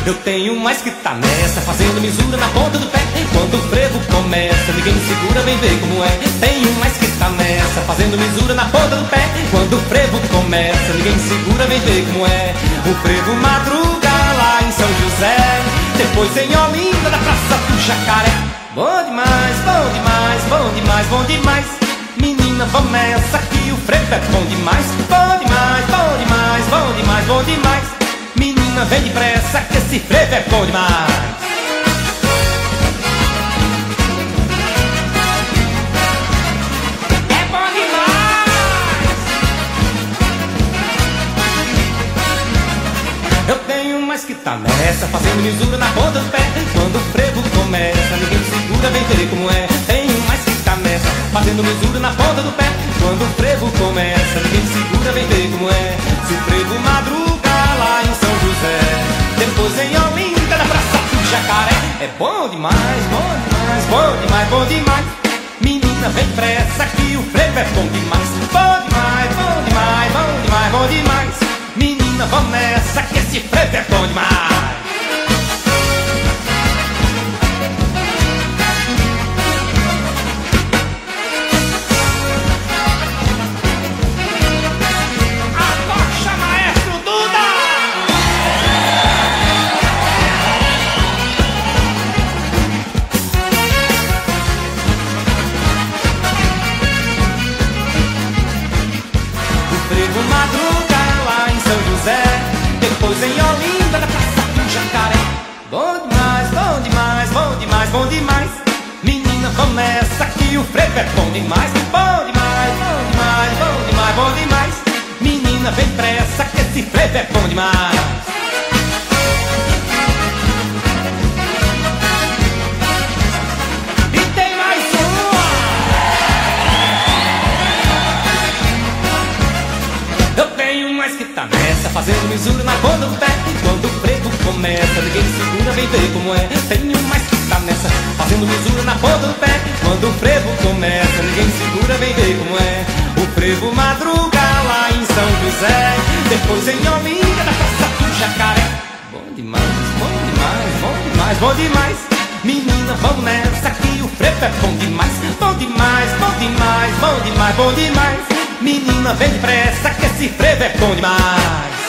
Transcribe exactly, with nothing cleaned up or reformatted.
Eu tenho mais que tá nessa, fazendo misura na ponta do pé. Quando o frevo começa, ninguém me segura, vem ver como é. Tenho mais que tá nessa, fazendo misura na ponta do pé. Quando o frevo começa, ninguém me segura, vem ver como é. O frevo madruga lá em São José, depois em Olinda, na Praça do Jacaré. Bom demais, bom demais, bom demais, bom demais. Menina, vamos nessa que o frevo é bom demais. Bom demais, bom demais, bom demais, bom demais. Menina, vem depressa que esse frevo é bom demais. Eu tenho mais que tá nessa, fazendo misura na ponta do pé. Quando o frevo começa, ninguém me segura, vem ver como é. Tenho mais que tá nessa, fazendo misura na ponta do pé. Quando o frevo começa, ninguém me segura, vem ver como é. Se o frevo madruga lá em São José, depois em Olinda, na Praça do Jacaré. É bom demais, bom demais, bom demais, bom demais. Menina, vem pressa que o frevo é bom demais. Bom demais, bom demais, bom demais, bom demais. Menina, vamos nessa que esse frevo é bom demais. Atocha, maestro Duda! O frevo madruga lá em São José, depois em Olinda, na Praça do Jacaré. Bom demais, bom demais, bom demais, bom demais. Menina, vamos nessa que o frevo é bom demais. Bom demais, bom demais, bom demais, bom demais. Menina, vem pressa que esse frevo é bom demais. Mas que tá nessa, fazendo misura na ponta do pé. Quando o frevo começa, ninguém me segura, vem ver como é. Tenho mais que tá nessa, fazendo misura na ponta do pé. Quando o frevo começa, ninguém me segura, vem ver como é. O frevo madruga lá em São José, depois em Olinda, na Praça do Jacaré. Bom demais, bom demais, bom demais, bom demais. Menina, vamos nessa que o frevo é bom demais. Bom demais, bom demais, bom demais, bom demais. Menina, vem depressa que esse frevo é bom demais.